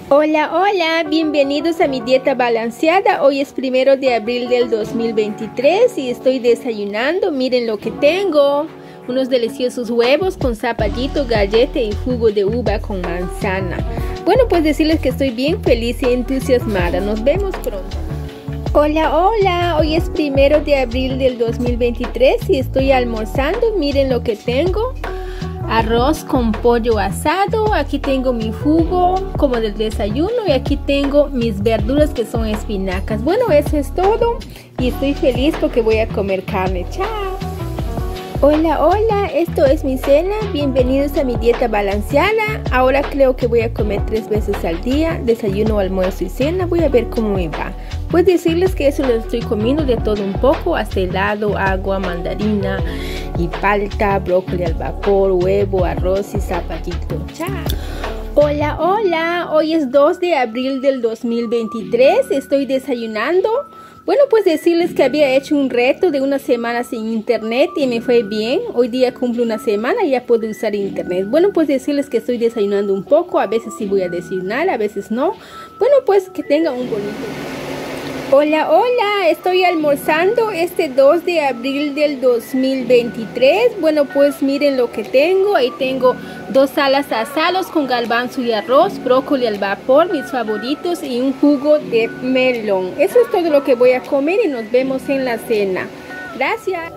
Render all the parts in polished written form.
Hola, hola, bienvenidos a mi dieta balanceada. Hoy es 1 de abril del 2023 y estoy desayunando. Miren lo que tengo. Unos deliciosos huevos con zapallito, galleta y jugo de uva con manzana. Bueno, pues decirles que estoy bien feliz y entusiasmada. Nos vemos pronto. Hola, hola, hoy es 1 de abril del 2023 y estoy almorzando. Miren lo que tengo. Arroz con pollo asado, aquí tengo mi jugo como del desayuno y aquí tengo mis verduras que son espinacas. Bueno, eso es todo y estoy feliz porque voy a comer carne. Chao. Hola, hola, esto es mi cena. Bienvenidos a mi dieta balanceada. Ahora creo que voy a comer 3 veces al día, desayuno, almuerzo y cena. Voy a ver cómo me va. Pues decirles que eso lo estoy comiendo de todo un poco, hasta helado, agua, mandarina y palta, brócoli al vapor, huevo, arroz y zapallito. ¡Chao! Hola, hola, hoy es 2 de abril del 2023, estoy desayunando. Bueno, pues decirles que había hecho un reto de una semana sin internet y me fue bien. Hoy día cumplo una semana y ya puedo usar internet. Bueno, pues decirles que estoy desayunando un poco, a veces sí voy a desayunar, a veces no. Bueno, pues que tengan un bonito día. Hola, hola, estoy almorzando este 2 de abril del 2023. Bueno, pues miren lo que tengo. Ahí tengo 2 alas asadas con garbanzo y arroz, brócoli al vapor, mis favoritos y un jugo de melón. Eso es todo lo que voy a comer y nos vemos en la cena. Gracias.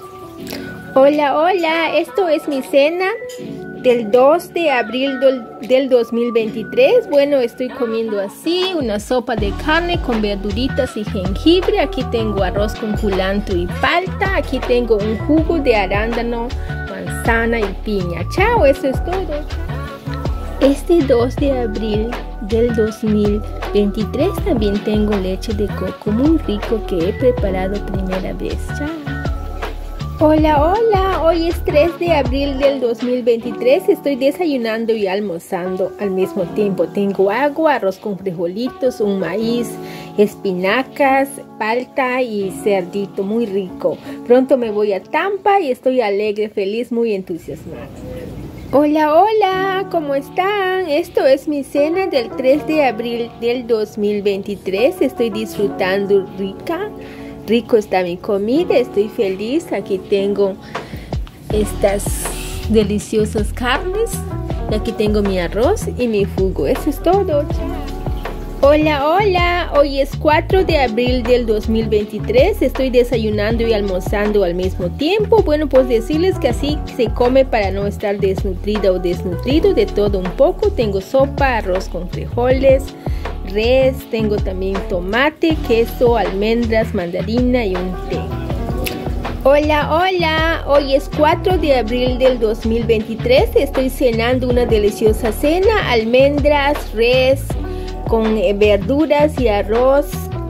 Hola, hola, esto es mi cena del 2 de abril del 2023. Bueno, estoy comiendo así, una sopa de carne con verduritas y jengibre. Aquí tengo arroz con culantro y palta. Aquí tengo un jugo de arándano, manzana y piña. Chao, eso es todo. Este 2 de abril del 2023 también tengo leche de coco muy rico que he preparado primera vez. Chao. Hola, hola, hoy es 3 de abril del 2023, estoy desayunando y almorzando al mismo tiempo. Tengo agua, arroz con frijolitos, un maíz, espinacas, palta y cerdito, muy rico. Pronto me voy a Tampa y estoy alegre, feliz, muy entusiasmada. Hola, hola, ¿cómo están? Esto es mi cena del 3 de abril del 2023, estoy disfrutando rico está mi comida, estoy feliz. Aquí tengo estas deliciosas carnes y aquí tengo mi arroz y mi jugo. Eso es todo. Hola, hola, hoy es 4 de abril del 2023, estoy desayunando y almorzando al mismo tiempo. Bueno, pues decirles que así se come para no estar desnutrida o desnutrido, de todo un poco. Tengo sopa, arroz con frijoles, res, tengo también tomate, queso, almendras, mandarina y un té. Hola, hola, hoy es 4 de abril del 2023, estoy cenando una deliciosa cena, almendras, res con verduras y arroz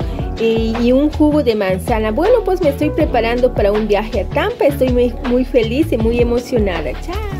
y un jugo de manzana. Bueno, pues me estoy preparando para un viaje a Tampa, estoy muy feliz y muy emocionada.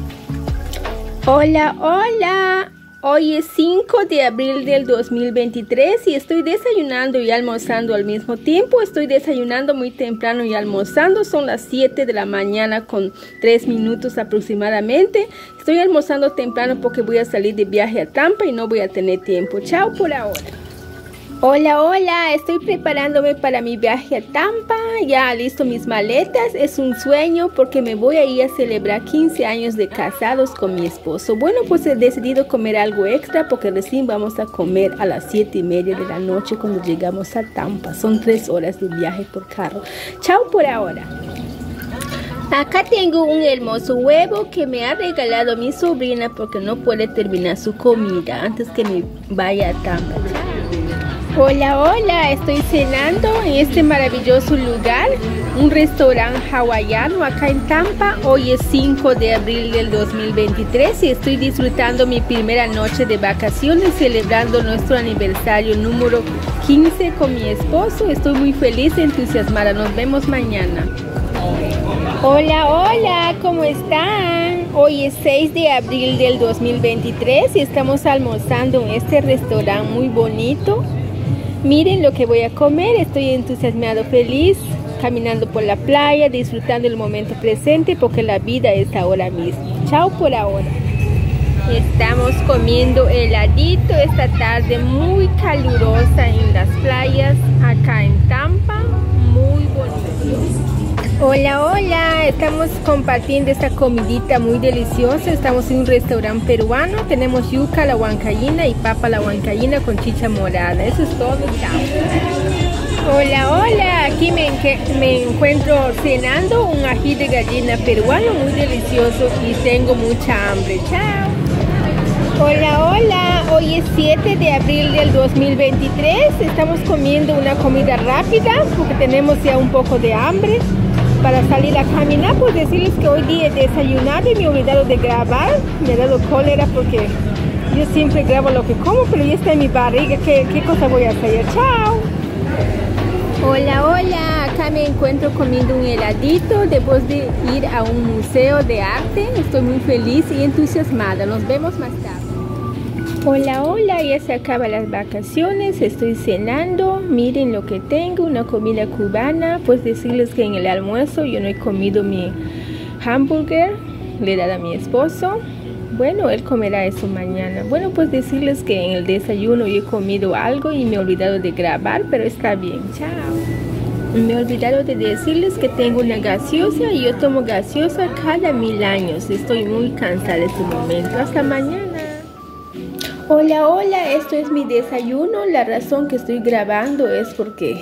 Chao. Hola, hola. Hoy es 5 de abril del 2023 y estoy desayunando y almorzando al mismo tiempo. Estoy desayunando muy temprano y almorzando. Son las 7 de la mañana con 3 minutos aproximadamente. Estoy almorzando temprano porque voy a salir de viaje a Tampa y no voy a tener tiempo. Chao por ahora. Hola, hola, estoy preparándome para mi viaje a Tampa, ya listo mis maletas, es un sueño porque me voy a ir a celebrar 15 años de casados con mi esposo. Bueno, pues he decidido comer algo extra porque recién vamos a comer a las 7:30 de la noche cuando llegamos a Tampa. Son 3 horas de viaje por carro. Chao por ahora. Acá tengo un hermoso huevo que me ha regalado mi sobrina porque no puede terminar su comida antes que me vaya a Tampa. Chao. Hola, hola, estoy cenando en este maravilloso lugar, un restaurante hawaiano acá en Tampa. Hoy es 5 de abril del 2023 y estoy disfrutando mi primera noche de vacaciones, celebrando nuestro aniversario número 15 con mi esposo. Estoy muy feliz y entusiasmada. Nos vemos mañana. Hola, hola, ¿cómo están? Hoy es 6 de abril del 2023 y estamos almorzando en este restaurante muy bonito. Miren lo que voy a comer, estoy entusiasmado, feliz, caminando por la playa, disfrutando el momento presente porque la vida es ahora mismo. Chao por ahora. Estamos comiendo heladito esta tarde muy calurosa en las playas acá en Tampa, muy bonito. Hola, hola, estamos compartiendo esta comidita muy deliciosa. Estamos en un restaurante peruano, tenemos yuca a la huancaína y papa a la huancaína con chicha morada. Eso es todo, chao. Hola, hola, aquí me encuentro cenando un ají de gallina peruano muy delicioso y tengo mucha hambre, chao. Hola, hola, hoy es 7 de abril del 2023, estamos comiendo una comida rápida porque tenemos ya un poco de hambre. Para salir a caminar, pues decirles que hoy día he desayunado y me he olvidado de grabar, me ha dado cólera porque yo siempre grabo lo que como, pero ya está en mi barriga, ¿qué cosa voy a hacer? ¡Chao! Hola, hola, acá me encuentro comiendo un heladito después de ir a un museo de arte. Estoy muy feliz y entusiasmada. Nos vemos más tarde. Hola, hola, ya se acaban las vacaciones, estoy cenando. Miren lo que tengo, una comida cubana. Pues decirles que en el almuerzo yo no he comido mi hamburger, le he dado a mi esposo. Bueno, él comerá eso mañana. Bueno, pues decirles que en el desayuno yo he comido algo y me he olvidado de grabar, pero está bien, chao. Me he olvidado de decirles que tengo una gaseosa y yo tomo gaseosa cada 1000 años. Estoy muy cansada de este momento. Hasta mañana. Hola, hola, esto es mi desayuno. La razón que estoy grabando es porque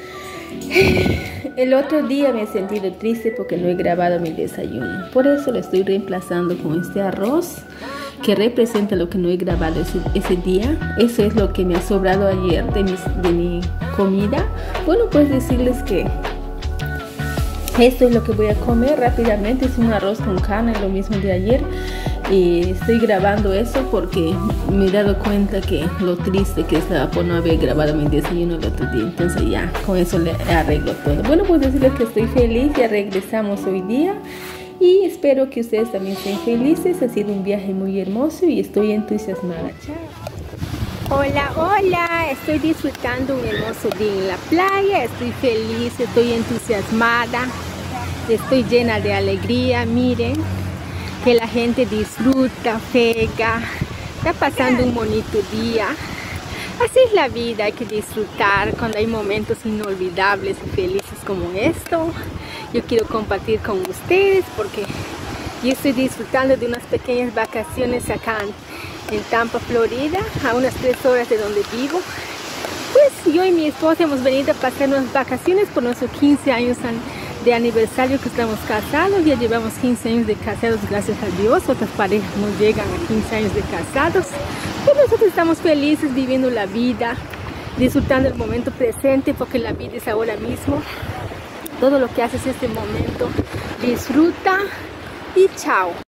el otro día me he sentido triste porque no he grabado mi desayuno. Por eso lo estoy reemplazando con este arroz que representa lo que no he grabado ese día. Eso es lo que me ha sobrado ayer de mi comida. Bueno, pues decirles que esto es lo que voy a comer rápidamente. Es un arroz con carne, lo mismo de ayer. Y estoy grabando eso porque me he dado cuenta que lo triste que estaba por no haber grabado mi desayuno el otro día. Entonces ya con eso le arreglo todo. Bueno, pues decirles que estoy feliz. Ya regresamos hoy día y espero que ustedes también estén felices. Ha sido un viaje muy hermoso y estoy entusiasmada. Chao. Hola, hola, estoy disfrutando un hermoso día en la playa. Estoy feliz, estoy entusiasmada, estoy llena de alegría. Miren que la gente disfruta, pega, está pasando un bonito día. Así es la vida, hay que disfrutar cuando hay momentos inolvidables y felices como esto. Yo quiero compartir con ustedes porque yo estoy disfrutando de unas pequeñas vacaciones acá en Tampa, Florida, a unas 3 horas de donde vivo. Pues yo y mi esposa hemos venido a pasar unas vacaciones por nuestros 15 años de aniversario que estamos casados. Ya llevamos 15 años de casados, gracias a Dios. Otras parejas no llegan a 15 años de casados. Pero nosotros estamos felices viviendo la vida, disfrutando el momento presente porque la vida es ahora mismo. Todo lo que haces en este momento, disfruta y chao.